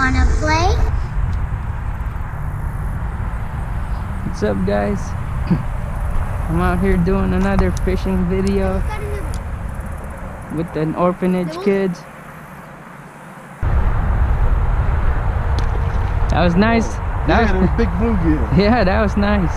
Wanna play? What's up, guys? I'm out here doing another fishing video with an orphanage kids. That was nice. That was big bluegill. Yeah, that was nice.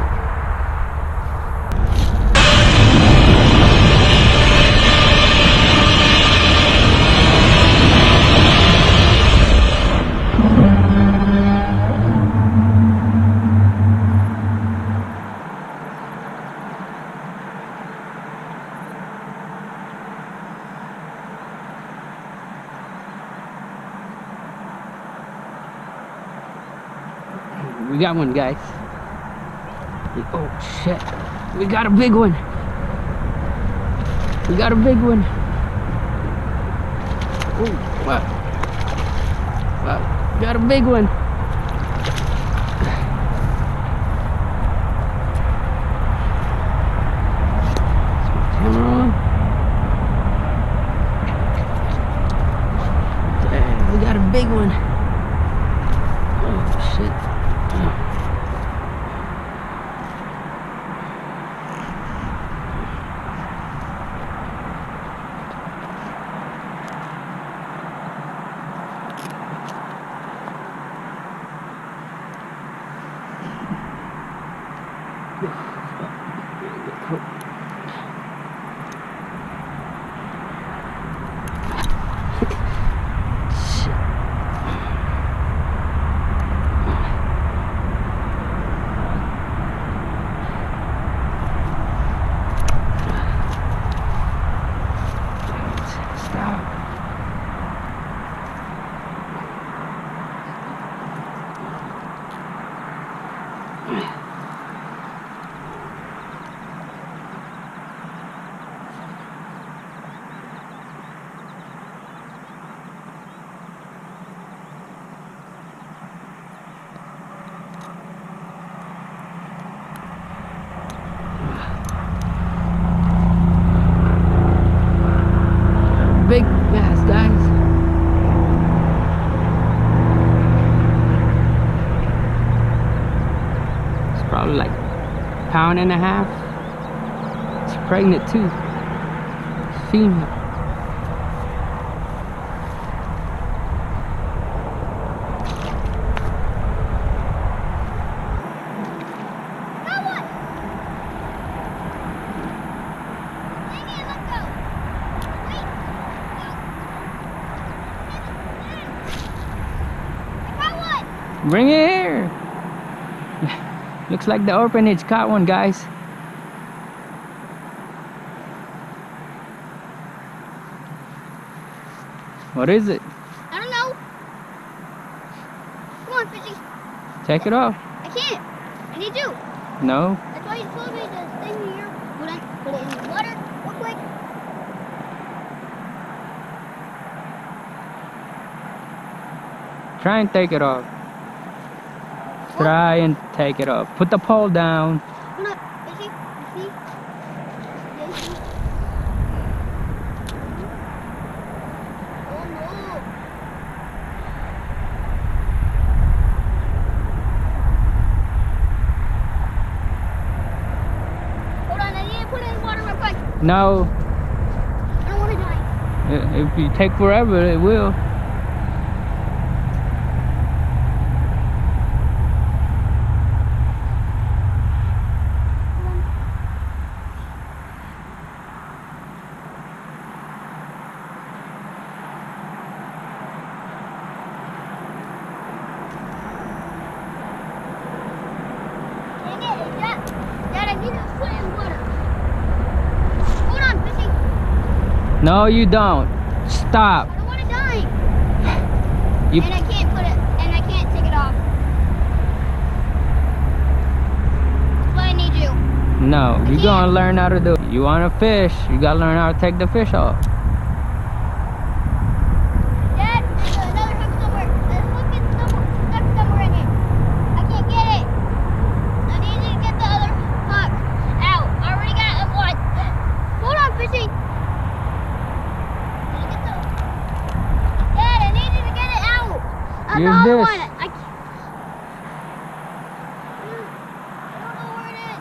We got one, guys. Oh shit, we got a big one. We got a big one. Oh wow, wow, got a big one. Camera on. Dang, we got a big one. Oh shit. Big bass, guys. It's probably like a pound and a half. It's pregnant too. Female. Bring it here. Looks like the orphanage caught one, guys. What is it? I don't know. Come on, Fishy. Take it off. I can't. I need you. No. That's why you told me to stay here. Put it in the water real quick. Try and take it off. Try and take it off. Put the pole down. Come on, Fishy. You see? Yeah, you see? Oh no. Hold on, I need to put it in the water real quick. No. I don't want to die. If you take forever, it will. No, you don't. Stop. I don't want to die. You... And I can't put it, and I can't take it off. That's why I need you. No, you're gonna learn how to do it. You wanna fish, you gotta learn how to take the fish off. Dad, there's another hook somewhere. There's a hook in stuck somewhere in here. I can't get it. I need you to get the other hook out. I already got one. Hold on, Fishy. Dad, I need you to get it out. Use Another this. one. I don't know where it is.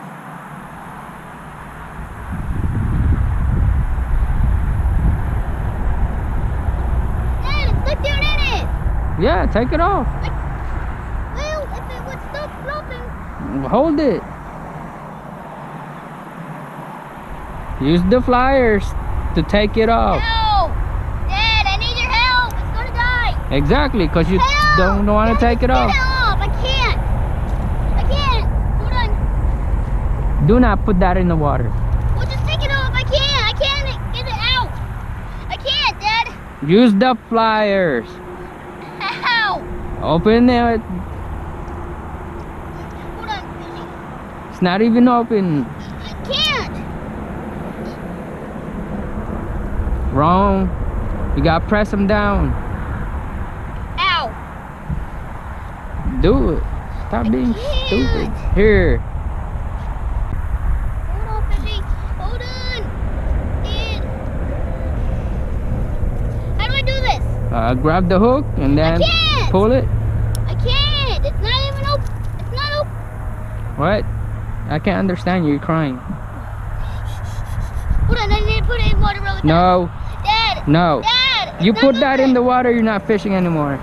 Dad, it's stuck down in it. Yeah, take it off. Well, if it would stop flopping. Hold it. Use the flyers to take it off. No! Dad, I need your help. It's gonna die. Exactly, because you Help! don't want to Dad, take it get off. it off. I can't. I can't. Hold on. Do not put that in the water. Well, just take it off. I can't. I can't get it out. I can't, Dad. Use the flyers. How? Open it. Hold on, Fishy. It's not even open. I can't. Wrong. You gotta press them down. Ow. Do it. Stop being can't. stupid. Here. Hold on, Fishy. Hold on. Dad. How do I do this? Grab the hook and then can't. pull it. I can't. It's not even open. It's not open. What? I can't understand you. You're crying. Hold on. I need to put it in water really fast. No. Dad. No. Dad. You put that in the water, you're not fishing anymore.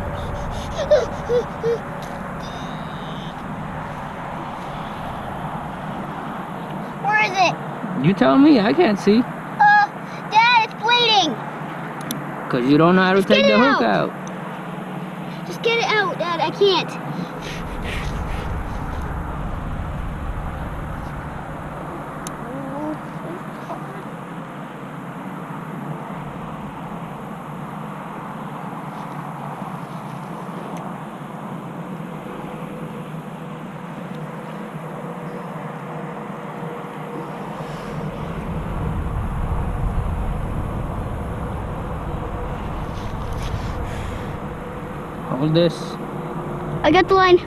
Where is it? You tell me. I can't see. Dad, it's bleeding. Because you don't know how to Just take get the it hook out. out. Just get it out, Dad. I can't. Hold this. I got the line.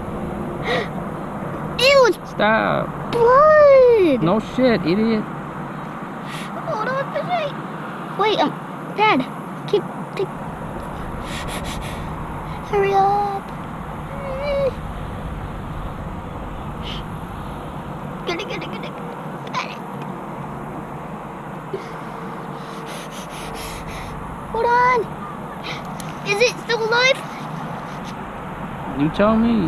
Ew, it's Stop. blood. No shit, idiot. Hold on, Fishy. Wait, Dad, keep. Hurry up. Get it. Got it. Hold on. Is it still alive? You tell me.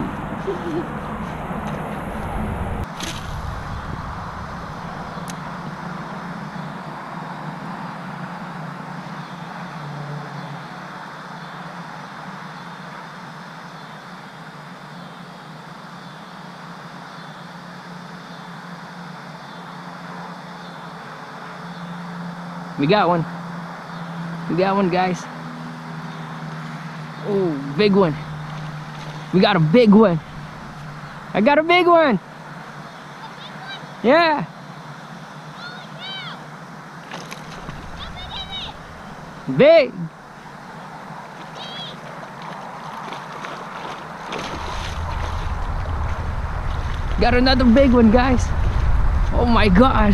We got one. We got one, guys. Oh, big one. We got a big one. I got a big one. Yeah. Big. Got another big one, guys. Oh my God.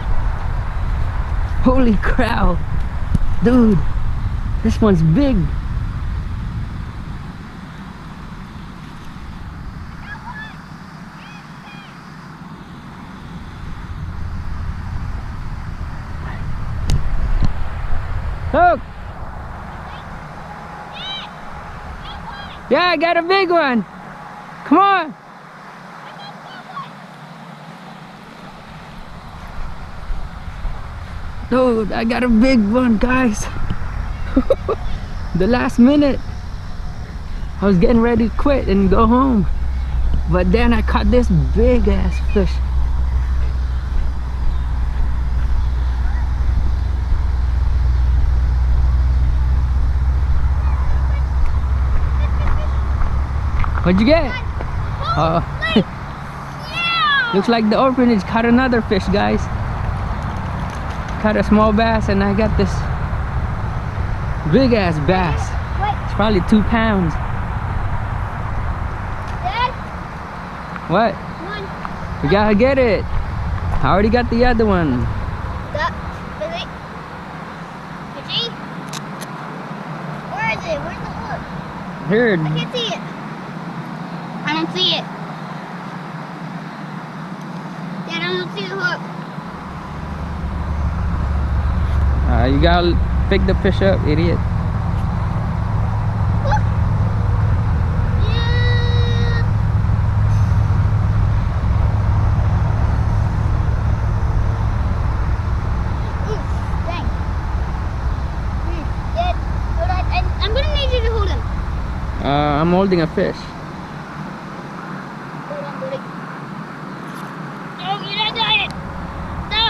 Holy crap. Dude, this one's big. Look. Yeah, I got a big one. Come on. Dude, I got a big one, guys. The last minute, I was getting ready to quit and go home. But then I caught this big ass fish. What'd you get? Looks like the orphanage caught another fish, guys. Caught a small bass, and I got this big ass bass. It's probably 2 pounds. Dad, What? come on. We gotta get it. I already got the other one. Stop. Wait. Fishy? Where is it? Where's the hook? Here. I can't see it. I don't see it. Dad, I don't see the hook. You gotta pick the fish up, idiot. Look. Yeah. Ooh, dang. Dad, hold on. I'm gonna need you to hold him. I'm holding a fish. Hold on, buddy. Oh, you're not doing it. No.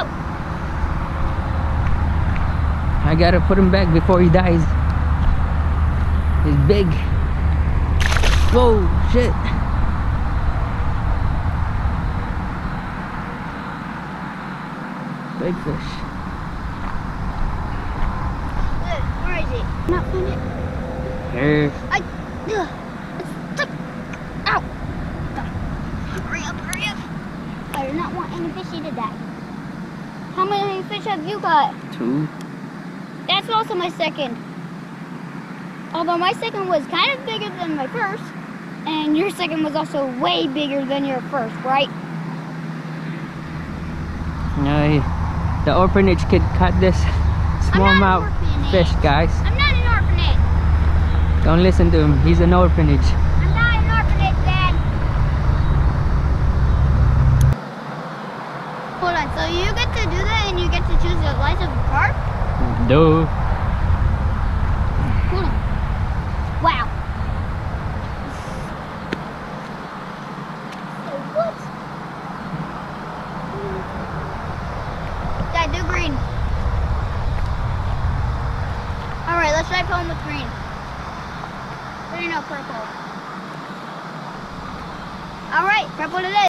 I gotta put him back before he dies. He's big. Whoa, shit. Big fish. Where is it? Not find it. Here. It's stuck. Ow. Hurry up, hurry up. I do not want any fishy to die. How many fish have you got? 2. That's also my second. Although my second was kind of bigger than my first. And your second was also way bigger than your first, right? The orphanage kid caught this smallmouth fish, guys. I'm not an orphanage. Don't listen to him. He's an orphanage. I'm not an orphanage, Dad. Hold on, so you get to do that and you get to choose the size of the carp? Duh. Hold on. Wow. What? Dad, do green. Alright, let's try pulling with green. Green or purple? Alright, purple it is.